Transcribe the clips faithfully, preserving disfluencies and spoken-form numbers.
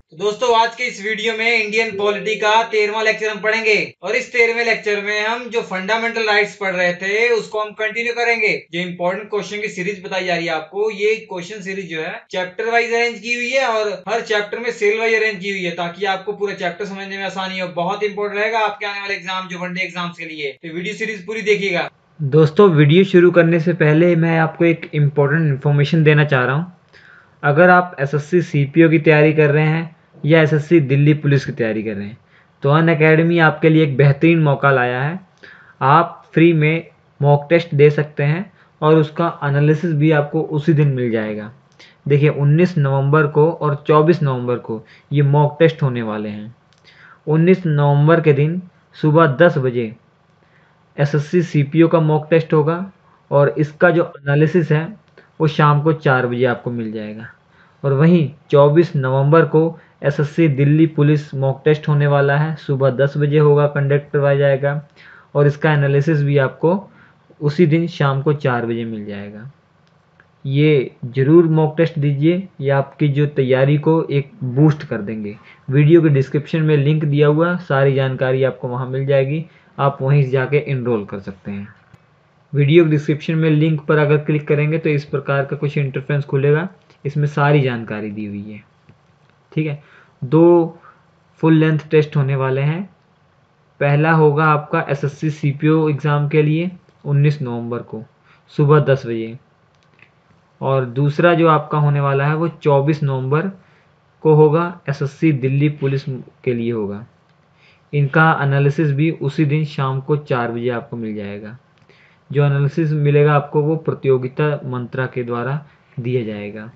तो दोस्तों आज के इस वीडियो में इंडियन पॉलिटी का तेरहवां लेक्चर हम पढ़ेंगे और इस तेरहवें लेक्चर में हम जो फंडामेंटल राइट्स पढ़ रहे थे उसको हम कंटिन्यू करेंगे। जो इंपॉर्टेंट क्वेश्चन की सीरीज बताई जा रही है आपको, ये क्वेश्चन सीरीज जो है चैप्टर वाइज अरेंज की हुई है और हर चैप्टर में सेल वाइज अरेंज की हुई है ताकि आपको पूरा चैप्टर समझने में आसानी हो। बहुत इंपॉर्टेंट रहेगा आपके आने वाले एग्जाम जो वनडे एग्जाम के लिए, तो वीडियो सीरीज पूरी देखिएगा। दोस्तों वीडियो शुरू करने से पहले मैं आपको एक इम्पोर्टेंट इन्फॉर्मेशन देना चाह रहा हूँ। अगर आप एसएससी सीपीओ की तैयारी कर रहे हैं या एसएससी दिल्ली पुलिस की तैयारी कर रहे हैं तो अन अकेडमी आपके लिए एक बेहतरीन मौका लाया है। आप फ्री में मॉक टेस्ट दे सकते हैं और उसका एनालिसिस भी आपको उसी दिन मिल जाएगा। देखिए उन्नीस नवंबर को और चौबीस नवंबर को ये मॉक टेस्ट होने वाले हैं। उन्नीस नवंबर के दिन सुबह दस बजे एसएससी सीपीओ का मॉक टेस्ट होगा और इसका जो एनालिसिस है वो शाम को चार बजे आपको मिल जाएगा। और वहीं चौबीस नवंबर को SSC Delhi police mock test होने वाला है, सुबह दस बजे होगा, कंडक्ट करवाया जाएगा और इसका एनालिसिस भी आपको उसी दिन शाम को चार बजे मिल जाएगा। ये ज़रूर मॉक टेस्ट दीजिए, ये आपकी जो तैयारी को एक बूस्ट कर देंगे। वीडियो के डिस्क्रिप्शन में लिंक दिया हुआ, सारी जानकारी आपको वहाँ मिल जाएगी, आप वहीं से जाके इनरोल कर सकते हैं। वीडियो के डिस्क्रिप्शन में लिंक पर अगर क्लिक करेंगे तो इस प्रकार का कुछ इंटरफेस खुलेगा, इसमें सारी जानकारी दी हुई है। ठीक है, दो फुल लेंथ टेस्ट होने वाले हैं। पहला होगा आपका एसएससी सीपीओ एग्ज़ाम के लिए उन्नीस नवंबर को सुबह दस बजे और दूसरा जो आपका होने वाला है वो चौबीस नवंबर को होगा, एसएससी दिल्ली पुलिस के लिए होगा। इनका एनालिसिस भी उसी दिन शाम को चार बजे आपको मिल जाएगा। जो एनालिसिस मिलेगा आपको वो प्रतियोगिता मंत्रा के द्वारा दिया जाएगा,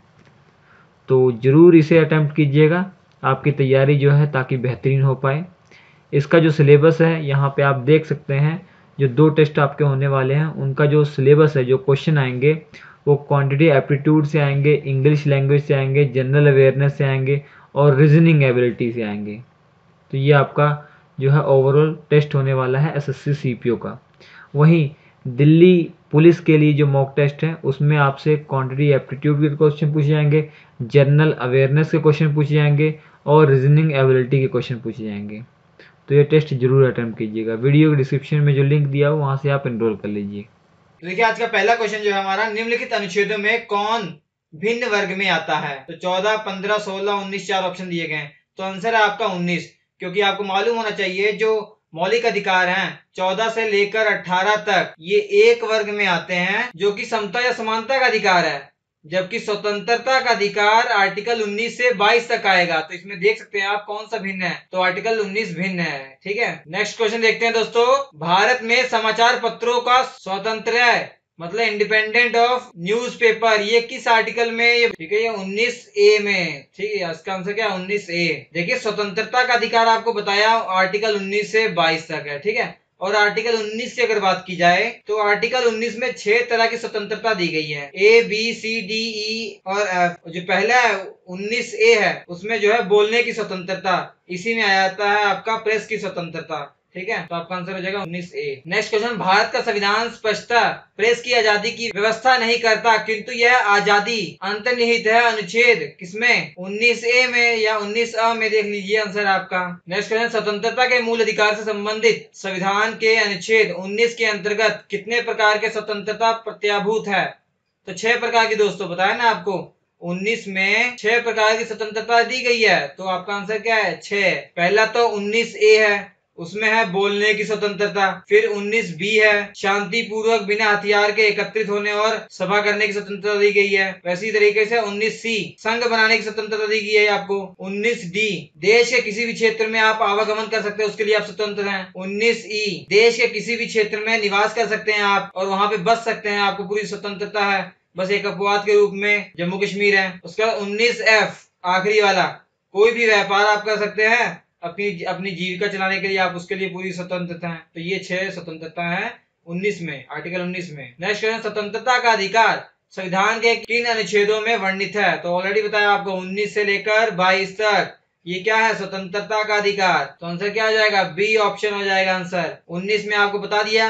तो ज़रूर इसे अटेम्प्ट कीजिएगा, आपकी तैयारी जो है ताकि बेहतरीन हो पाए। इसका जो सिलेबस है यहाँ पे आप देख सकते हैं, जो दो टेस्ट आपके होने वाले हैं उनका जो सिलेबस है, जो क्वेश्चन आएंगे वो क्वांटिटी एप्टीट्यूड से आएंगे, इंग्लिश लैंग्वेज से आएंगे, जनरल अवेयरनेस से आएंगे और रीजनिंग एबिलिटी से आएंगे। तो ये आपका जो है ओवरऑल टेस्ट होने वाला है एसएससी सीपीओ का। वहीं दिल्ली पुलिस के लिए जो मॉक टेस्ट है उसमें आपसे क्वांटिटी एप्टीट्यूड के क्वेश्चन पूछे जाएंगे, जनरल अवेयरनेस के क्वेश्चन पूछे जाएंगे और रीजनिंग एबिलिटी के क्वेश्चन पूछे जाएंगे। तो ये टेस्ट जरूर अटेम्प्ट कीजिएगा। वीडियो के डिस्क्रिप्शन में जो लिंक दिया हो वहाँ से आप एनरोल कर लीजिए। तो देखिए आज का पहला क्वेश्चन जो है हमारा, निम्नलिखित अनुच्छेदों में कौन भिन्न वर्ग में आता है? तो चौदह, पंद्रह, सोलह, उन्नीस चार ऑप्शन दिए गए हैं, तो आंसर है आपका उन्नीस। क्योंकि आपको मालूम होना चाहिए जो मौलिक अधिकार हैं चौदह से लेकर अठारह तक ये एक वर्ग में आते हैं जो कि समता या समानता का अधिकार है, जबकि स्वतंत्रता का अधिकार आर्टिकल उन्नीस से बाईस तक आएगा। तो इसमें देख सकते हैं आप कौन सा भिन्न है, तो आर्टिकल उन्नीस भिन्न है। ठीक है, नेक्स्ट क्वेश्चन देखते हैं दोस्तों। भारत में समाचार पत्रों का स्वतंत्र मतलब इंडिपेंडेंट ऑफ न्यूज़पेपर, ये किस आर्टिकल में? ये ठीक है, ये उन्नीस ए में। ठीक है, इसका आंसर क्या है? उन्नीस ए। देखिए स्वतंत्रता का अधिकार आपको बताया आर्टिकल उन्नीस से बाईस तक है। ठीक है, और आर्टिकल उन्नीस की अगर बात की जाए तो आर्टिकल उन्नीस में छह तरह की स्वतंत्रता दी गई है, A B C D E और एफ। जो पहला है उन्नीस ए है उसमें जो है बोलने की स्वतंत्रता, इसी में आ जाता है आपका प्रेस की स्वतंत्रता। ठीक है, तो आपका आंसर हो जाएगा उन्नीस ए। नेक्स्ट क्वेश्चन, भारत का संविधान स्पष्टता प्रेस की आजादी की व्यवस्था नहीं करता किंतु यह आजादी अंतर्निहित है अनुच्छेद किसमें? उन्नीस ए में या उन्नीस अ में, देख लीजिए आंसर आपका। नेक्स्ट क्वेश्चन, स्वतंत्रता के मूल अधिकार से संबंधित संविधान के अनुच्छेद उन्नीस के अंतर्गत कितने प्रकार के स्वतंत्रता प्रत्याभूत है? तो छह प्रकार की दोस्तों, बताया ना आपको उन्नीस में छह प्रकार की स्वतंत्रता दी गई है, तो आपका आंसर क्या है? छह। पहला तो उन्नीस ए है, उसमें है बोलने की स्वतंत्रता। फिर उन्नीस बी है, शांति पूर्वक बिना हथियार के एकत्रित होने और सभा करने की स्वतंत्रता दी गई है। वैसी तरीके से उन्नीस सी, संघ बनाने की स्वतंत्रता दी गई है आपको। उन्नीस डी, देश के किसी भी क्षेत्र में आप आवागमन कर सकते हैं, उसके लिए आप स्वतंत्र हैं। उन्नीस ई, देश के किसी भी क्षेत्र में निवास कर सकते हैं आप और वहां पे बस सकते हैं, आपको पूरी स्वतंत्रता है, बस एक अपवाद के रूप में जम्मू कश्मीर है। उसके बाद उन्नीस एफ, आखिरी वाला, कोई भी व्यापार आप कर सकते हैं, अपनी अपनी जीविका चलाने के लिए आप उसके लिए पूरी स्वतंत्रता है। तो ये छह स्वतंत्रता है उन्नीस में, आर्टिकल उन्नीस में। नेक्स्ट क्वेश्चन, स्वतंत्रता का अधिकार संविधान के किन अनुच्छेदों में वर्णित है? तो ऑलरेडी बताया आपको उन्नीस से लेकर बाईस तक ये क्या है? स्वतंत्रता का अधिकार। तो आंसर क्या हो जाएगा? बी ऑप्शन हो जाएगा आंसर। उन्नीस में आपको बता दिया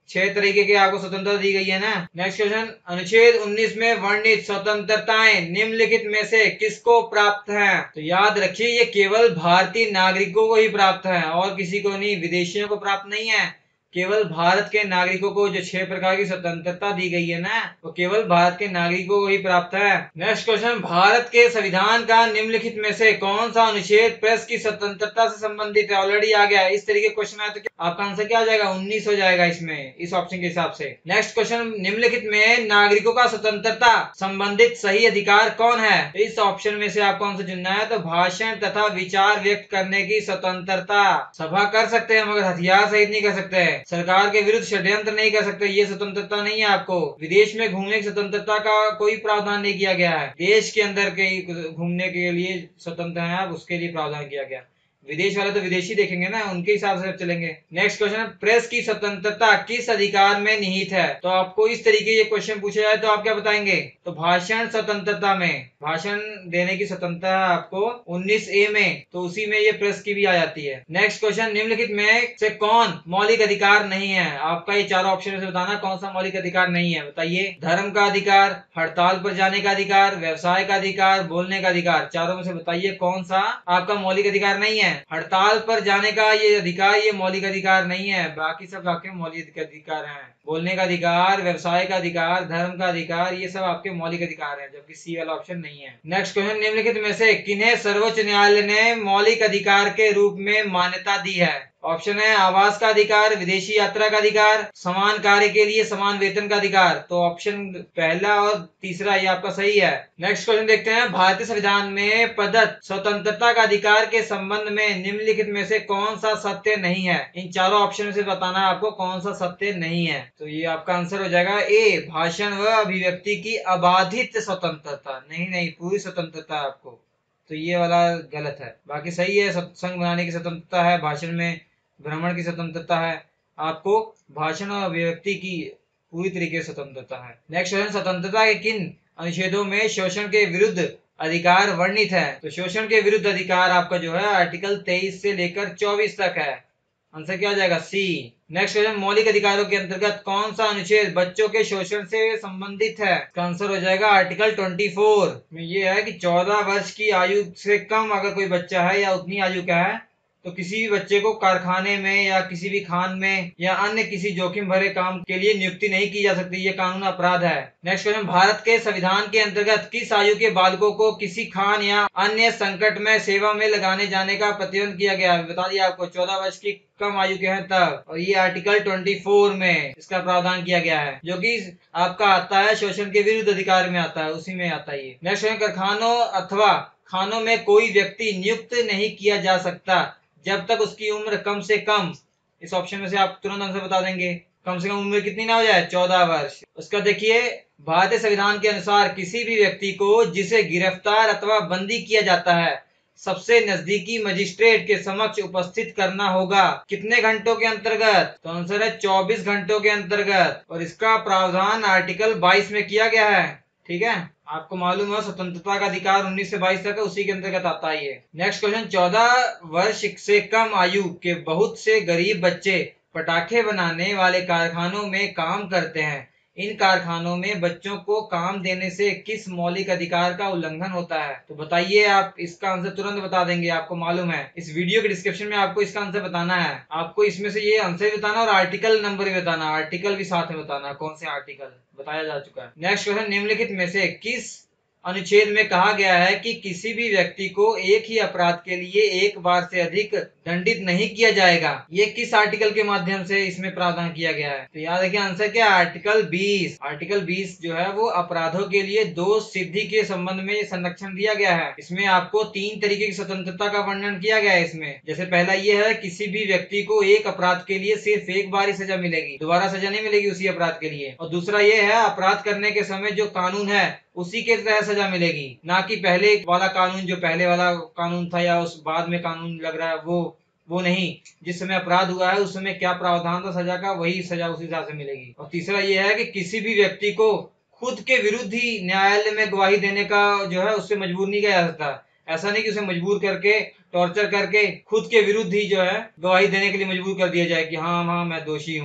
छह तरीके की आपको स्वतंत्रता दी गई है ना। नेक्स्ट क्वेश्चन, अनुच्छेद उन्नीस में वर्णित स्वतंत्रताएं निम्नलिखित में से किसको प्राप्त हैं? तो याद रखिए ये केवल भारतीय नागरिकों को ही प्राप्त है और किसी को नहीं, विदेशियों को प्राप्त नहीं है। केवल भारत के नागरिकों को जो छह प्रकार की स्वतंत्रता दी गई है ना, वो केवल भारत के नागरिकों को ही प्राप्त है। नेक्स्ट क्वेश्चन, भारत के संविधान का निम्नलिखित में से कौन सा अनुच्छेद प्रेस की स्वतंत्रता से संबंधित है? ऑलरेडी आ गया है। इस तरीके क्वेश्चन आया तो आपका आंसर क्या आ जाएगा? उन्नीस हो जाएगा इसमें, इस ऑप्शन के हिसाब से। नेक्स्ट क्वेश्चन, निम्नलिखित में नागरिकों का स्वतंत्रता संबंधित सही अधिकार कौन है? इस ऑप्शन में से आपको आंसर चुनना है। तो भाषण तथा विचार व्यक्त करने की स्वतंत्रता, सभा कर सकते हैं मगर हथियार सहित नहीं कर सकते, सरकार के विरुद्ध षड्यंत्र नहीं कर सकते, ये स्वतंत्रता नहीं है आपको। विदेश में घूमने की स्वतंत्रता का कोई प्रावधान नहीं किया गया है। देश के अंदर के घूमने के लिए स्वतंत्र है आप, उसके लिए प्रावधान किया गया। विदेश वाले तो विदेशी देखेंगे ना, उनके हिसाब से चलेंगे। नेक्स्ट क्वेश्चन, प्रेस की स्वतंत्रता किस अधिकार में निहित है? तो आपको इस तरीके ये क्वेश्चन पूछा जाए तो आप क्या बताएंगे? तो भाषण स्वतंत्रता में, भाषण देने की स्वतंत्रता है आपको उन्नीस ए में, तो उसी में ये प्रेस की भी आ जाती है। नेक्स्ट क्वेश्चन, निम्नलिखित में से कौन मौलिक अधिकार नहीं है? आपका ये चारों ऑप्शन में से बताना कौन सा मौलिक अधिकार नहीं है, बताइए। धर्म का अधिकार, हड़ताल पर जाने का अधिकार, व्यवसाय का अधिकार, बोलने का अधिकार, चारों में से बताइए कौन सा आपका मौलिक अधिकार नहीं है। हड़ताल पर जाने का ये अधिकार, ये मौलिक अधिकार नहीं है, बाकी सब आपके मौलिक अधिकार हैं। बोलने का अधिकार, व्यवसाय का अधिकार, धर्म का अधिकार, ये सब आपके मौलिक अधिकार हैं, जबकि सी वाला ऑप्शन नहीं है। नेक्स्ट क्वेश्चन, निम्नलिखित में से किन्हें सर्वोच्च न्यायालय ने मौलिक अधिकार के रूप में मान्यता दी है? ऑप्शन है आवास का अधिकार, विदेशी यात्रा का अधिकार, समान कार्य के लिए समान वेतन का अधिकार। तो ऑप्शन पहला और तीसरा ये आपका सही है। नेक्स्ट क्वेश्चन देखते हैं, भारतीय संविधान में प्रदत्त स्वतंत्रता का अधिकार के संबंध में निम्नलिखित में से कौन सा सत्य नहीं है? इन चारों ऑप्शन में से बताना आपको कौन सा सत्य नहीं है। तो ये आपका आंसर हो जाएगा ए, भाषण व अभिव्यक्ति की अबाधित स्वतंत्रता। नहीं नहीं, पूरी स्वतंत्रता है आपको, तो ये वाला गलत है। बाकी सही है, संघ बनाने की स्वतंत्रता है, भाषण में भ्रमण की स्वतंत्रता है, आपको भाषण और अभिव्यक्ति की पूरी तरीके से स्वतंत्रता है। नेक्स्ट क्वेश्चन, स्वतंत्रता के किन अनुच्छेदों में शोषण के विरुद्ध अधिकार वर्णित है? तो शोषण के विरुद्ध अधिकार आपका जो है आर्टिकल तेईस से लेकर चौबीस तक है। आंसर क्या आ जाएगा? सी। नेक्स्ट क्वेश्चन, मौलिक अधिकारों के अंतर्गत कौन सा अनुच्छेद बच्चों के शोषण से संबंधित है? इसका आंसर हो जाएगा आर्टिकल चौबीस में। ये है कि चौदह वर्ष की आयु से कम अगर कोई बच्चा है या उतनी आयु का है तो किसी भी बच्चे को कारखाने में या किसी भी खान में या अन्य किसी जोखिम भरे काम के लिए नियुक्ति नहीं की जा सकती, ये कानून अपराध है। नेक्स्ट क्वेश्चन, भारत के संविधान के अंतर्गत किस आयु के बालकों को किसी खान या अन्य संकट में सेवा में लगाने जाने का प्रतिबंध किया गया है? बता दिया आपको, चौदह वर्ष की कम आयु के हैं तब, और ये आर्टिकल चौबीस में इसका प्रावधान किया गया है, जो कि आपका आता है शोषण के विरुद्ध अधिकार में आता है, उसी में आता है ये। नेक्स्ट क्वेश्चन, कारखानों अथवा खानों में कोई व्यक्ति नियुक्त नहीं किया जा सकता जब तक उसकी उम्र कम से कम, इस ऑप्शन में से आप तुरंत आंसर बता देंगे, कम से कम उम्र कितनी ना हो जाए? चौदह वर्ष। उसका देखिए, भारतीय संविधान के अनुसार किसी भी व्यक्ति को जिसे गिरफ्तार अथवा बंदी किया जाता है सबसे नजदीकी मजिस्ट्रेट के समक्ष उपस्थित करना होगा। कितने घंटों के अंतर्गत? तो आंसर है चौबीस घंटों के अंतर्गत, और इसका प्रावधान आर्टिकल बाईस में किया गया है। ठीक है, आपको मालूम है स्वतंत्रता का अधिकार उन्नीस से बाईस तक है, उसी के अंतर्गत आता है ये। नेक्स्ट क्वेश्चन, चौदह वर्ष से कम आयु के बहुत से गरीब बच्चे पटाखे बनाने वाले कारखानों में काम करते हैं। इन कारखानों में बच्चों को काम देने से किस मौलिक अधिकार का उल्लंघन होता है? तो बताइए, आप इसका आंसर तुरंत बता देंगे, आपको मालूम है। इस वीडियो के डिस्क्रिप्शन में आपको इसका आंसर बताना है। आपको इसमें से ये आंसर भी बताना और आर्टिकल नंबर भी बताना, आर्टिकल भी साथ में बताना, कौन से आर्टिकल बताया जा चुका है। नेक्स्ट क्वेश्चन, निम्नलिखित में से किस अनुच्छेद में कहा गया है कि किसी भी व्यक्ति को एक ही अपराध के लिए एक बार से अधिक दंडित नहीं किया जाएगा? ये किस आर्टिकल के माध्यम से इसमें प्रावधान किया गया है? तो याद रखिए, आंसर क्या है? आर्टिकल बीस। आर्टिकल बीस जो है वो अपराधों के लिए दोष सिद्धि के संबंध में संरक्षण दिया गया है। इसमें आपको तीन तरीके की स्वतंत्रता का वर्णन किया गया है इसमें। जैसे पहला ये है, किसी भी व्यक्ति को एक अपराध के लिए सिर्फ एक बार ही सजा मिलेगी, दोबारा सजा नहीं मिलेगी उसी अपराध के लिए। और दूसरा ये है, अपराध करने के समय जो कानून है उसी के तहत सजा मिलेगी, ना कि पहले वाला कानून, जो पहले वाला कानून था या उस बाद में कानून लग रहा है वो वो नहीं। जिस समय अपराध हुआ है उस समय क्या प्रावधान था सजा का, वही सजा उसी हिसाब से मिलेगी। और तीसरा ये है कि किसी भी व्यक्ति को खुद के विरुद्ध ही न्यायालय में गवाही देने का जो है उससे मजबूर नहीं किया जा सकता। ऐसा नहीं कि उसे मजबूर करके, टॉर्चर करके खुद के विरुद्ध ही जो है गवाही देने के लिए मजबूर कर दिया जाए कि हाँ हाँ मैं दोषी हूँ।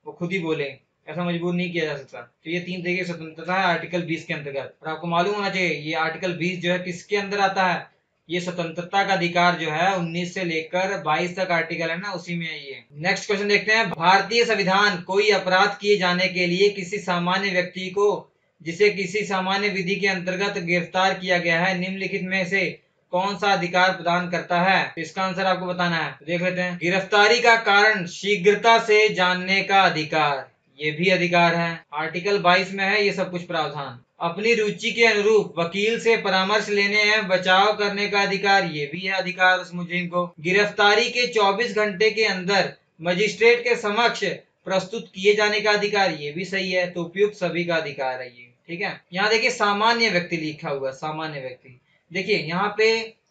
वो खुद ही बोले, ऐसा मजबूर नहीं किया जा सकता। तो ये तीन तरीके की स्वतंत्रता है आर्टिकल बीस के अंतर्गत। और आपको मालूम होना चाहिए ये आर्टिकल बीस जो है किसके अंदर आता है। ये स्वतंत्रता का अधिकार जो है उन्नीस से लेकर बाईस तक आर्टिकल है ना, उसी में है ये। नेक्स्ट क्वेश्चन देखते हैं। भारतीय संविधान कोई अपराध किए जाने के लिए किसी सामान्य व्यक्ति को जिसे किसी सामान्य विधि के अंतर्गत गिरफ्तार किया गया है निम्नलिखित में से कौन सा अधिकार प्रदान करता है। तो इसका आंसर आपको बताना है। तो देख लेते हैं। गिरफ्तारी का कारण शीघ्रता से जानने का अधिकार, ये भी अधिकार है। आर्टिकल बाईस में है ये सब कुछ प्रावधान। अपनी रुचि के अनुरूप वकील से परामर्श लेने एवं बचाव करने का अधिकार, ये भी है अधिकार उस मुजरिम को। गिरफ्तारी के चौबीस घंटे के अंदर मजिस्ट्रेट के समक्ष प्रस्तुत किए जाने का अधिकार, ये भी सही है। तो उपयुक्त सभी का अधिकार है ये, ठीक है। यहाँ देखिए सामान्य व्यक्ति लिखा हुआ, सामान्य व्यक्ति। देखिए यहाँ पे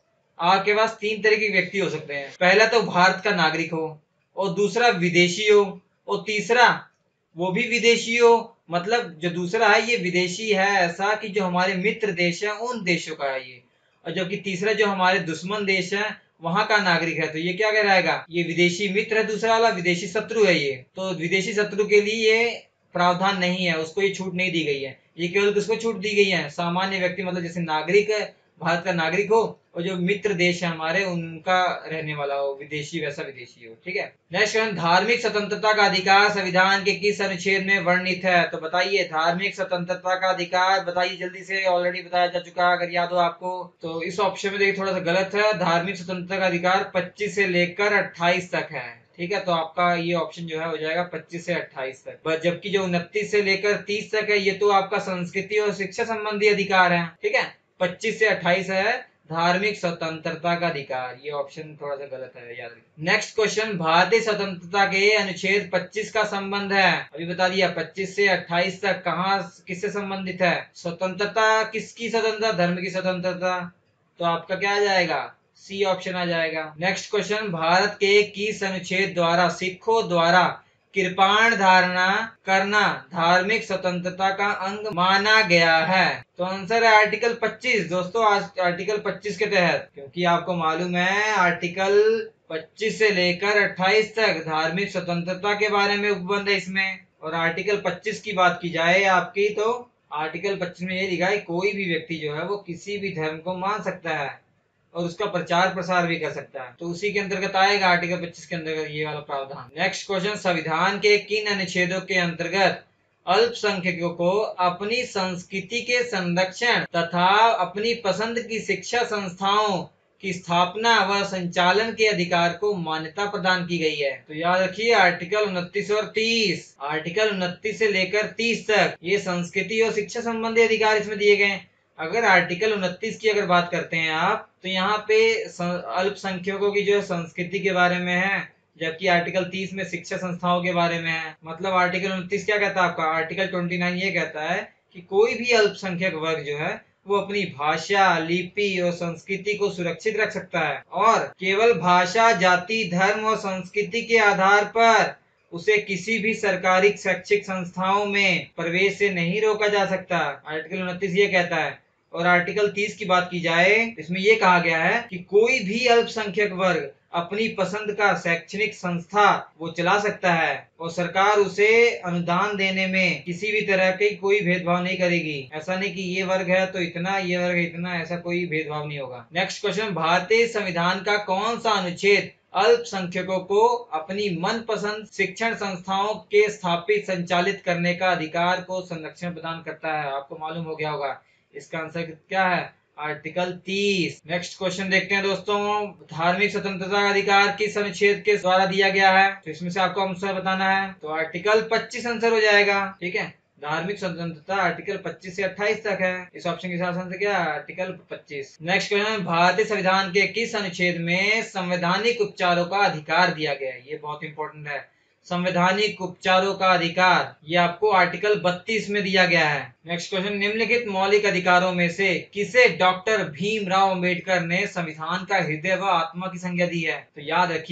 आपके पास तीन तरह के व्यक्ति हो सकते हैं। पहला तो भारत का नागरिक हो, और दूसरा विदेशी हो, और तीसरा वो भी विदेशी हो। मतलब जो दूसरा है ये विदेशी है ऐसा कि जो हमारे मित्र देश है उन देशों का है ये, और जबकि तीसरा जो हमारे दुश्मन देश है वहां का नागरिक है। तो ये क्या कहलाएगा, ये विदेशी मित्र है, दूसरा वाला विदेशी शत्रु है ये। तो विदेशी शत्रु के लिए ये प्रावधान नहीं है, उसको ये छूट नहीं दी गई है। ये केवल किसको छूट दी गई है, सामान्य व्यक्ति, मतलब जैसे नागरिक है, भारत का नागरिक हो, और जो मित्र देश है हमारे उनका रहने वाला हो, विदेशी वैसा विदेशी हो, ठीक है। Next question. धार्मिक स्वतंत्रता का अधिकार संविधान के किस अनुच्छेद में वर्णित है। तो बताइए धार्मिक स्वतंत्रता का अधिकार, बताइए जल्दी से, ऑलरेडी बताया जा चुका है अगर याद हो आपको। तो इस ऑप्शन में देखिए थोड़ा सा गलत है। धार्मिक स्वतंत्रता का अधिकार पच्चीस से लेकर अट्ठाईस तक है, ठीक है। तो आपका ये ऑप्शन जो है हो जाएगा पच्चीस से अट्ठाईस तक। जबकि जो उनतीस से लेकर तीस तक है ये तो आपका संस्कृति और शिक्षा संबंधी अधिकार है, ठीक है। पच्चीस से अट्ठाईस है धार्मिक स्वतंत्रता का अधिकार, ये ऑप्शन थोड़ा सा गलत है, याद रखिए। Next question. भारतीय स्वतंत्रता के अनुच्छेद पच्चीस का संबंध है, अभी बता दिया, पच्चीस से अट्ठाईस तक कहाँ किससे संबंधित है। स्वतंत्रता किसकी स्वतंत्रता, धर्म की स्वतंत्रता। तो आपका क्या आ जाएगा, सी ऑप्शन आ जाएगा। Next question. भारत के किस अनुच्छेद द्वारा सिखों द्वारा कृपाण धारणा करना धार्मिक स्वतंत्रता का अंग माना गया है। तो आंसर है आर्टिकल पच्चीस दोस्तों, आर्टिकल पच्चीस के तहत, क्योंकि आपको मालूम है आर्टिकल पच्चीस से लेकर अट्ठाईस तक धार्मिक स्वतंत्रता के बारे में उपबंध है इसमें। और आर्टिकल पच्चीस की बात की जाए आपकी, तो आर्टिकल पच्चीस में ये लिखा है कोई भी व्यक्ति जो है वो किसी भी धर्म को मान सकता है और उसका प्रचार प्रसार भी कर सकता है। तो उसी के अंतर्गत आएगा आर्टिकल पच्चीस के अंतर्गत ये वाला प्रावधान। Next question. संविधान के किन अनुच्छेदों के अंतर्गत अल्पसंख्यकों को अपनी संस्कृति के संरक्षण तथा अपनी पसंद की शिक्षा संस्थाओं की स्थापना व संचालन के अधिकार को मान्यता प्रदान की गई है। तो याद रखिए आर्टिकल उनतीस और तीस, आर्टिकल उनतीस से लेकर तीस तक ये संस्कृति और शिक्षा संबंधी अधिकार इसमें दिए गए। अगर आर्टिकल उनतीस की अगर बात करते हैं आप, तो यहाँ पे अल्पसंख्यकों की जो संस्कृति के बारे में है, जबकि आर्टिकल तीस में शिक्षा संस्थाओं के बारे में है। मतलब आर्टिकल उनतीस क्या कहता है आपका, आर्टिकल उनतीस ये कहता है कि कोई भी अल्पसंख्यक वर्ग जो है वो अपनी भाषा, लिपि और संस्कृति को सुरक्षित रख सकता है, और केवल भाषा, जाति, धर्म और संस्कृति के आधार पर उसे किसी भी सरकारी शैक्षिक संस्थाओं में प्रवेश से नहीं रोका जा सकता। आर्टिकल उनतीस ये कहता है। और आर्टिकल तीस की बात की जाए, इसमें ये कहा गया है कि कोई भी अल्पसंख्यक वर्ग अपनी पसंद का शैक्षणिक संस्था वो चला सकता है, और सरकार उसे अनुदान देने में किसी भी तरह की कोई भेदभाव नहीं करेगी। ऐसा नहीं कि ये वर्ग है तो इतना, ये वर्ग है इतना, ऐसा कोई भेदभाव नहीं होगा। Next question. भारतीय संविधान का कौन सा अनुच्छेद अल्पसंख्यकों को अपनी मनपसंद शिक्षण संस्थाओं के स्थापित संचालित करने का अधिकार को संरक्षण प्रदान करता है। आपको मालूम हो गया होगा, इसका आंसर क्या है, आर्टिकल तीस। नेक्स्ट क्वेश्चन देखते हैं दोस्तों। धार्मिक स्वतंत्रता का अधिकार किस अनुच्छेद के द्वारा दिया गया है। तो इसमें से आपको आंसर बताना है। तो आर्टिकल पच्चीस आंसर हो जाएगा, ठीक है। धार्मिक स्वतंत्रता आर्टिकल पच्चीस से अट्ठाईस तक है। इस ऑप्शन के हिसाब से क्या है, आर्टिकल पच्चीस। Next question. भारतीय संविधान के किस अनुच्छेद में संवैधानिक उपचारों का अधिकार दिया गया है। ये बहुत इंपॉर्टेंट है। संवैधानिक उपचारों का अधिकार ये आपको आर्टिकल बत्तीस में दिया गया है। Next question. निम्नलिखित मौलिक अधिकारों में से किसे डॉक्टर भीमराव अंबेडकर ने संविधान का हृदय व आत्मा की संज्ञा दी है। तो याद रखिए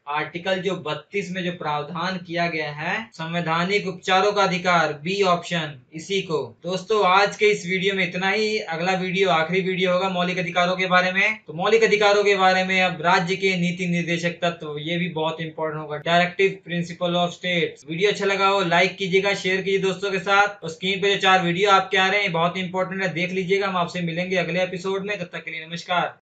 आर्टिकल जो बत्तीस में जो प्रावधान किया गया है संवैधानिक उपचारों का अधिकार, बी ऑप्शन, इसी को। दोस्तों आज के इस वीडियो में इतना ही। अगला वीडियो आखिरी वीडियो होगा मौलिक अधिकारों के बारे में। तो मौलिक अधिकारों के बारे में अब राज्य के नीति निर्देशक तत्व, ये भी बहुत इंपॉर्टेंट होगा, directive principle of state. Video अच्छा लगा हो लाइक कीजिएगा, शेयर कीजिए दोस्तों के साथ। और स्क्रीन पे जो चार वीडियो आपके आ रहे हैं बहुत इंपॉर्टेंट है, देख लीजिएगा। हम आपसे मिलेंगे अगले एपिसोड में, तब तक के लिए नमस्कार।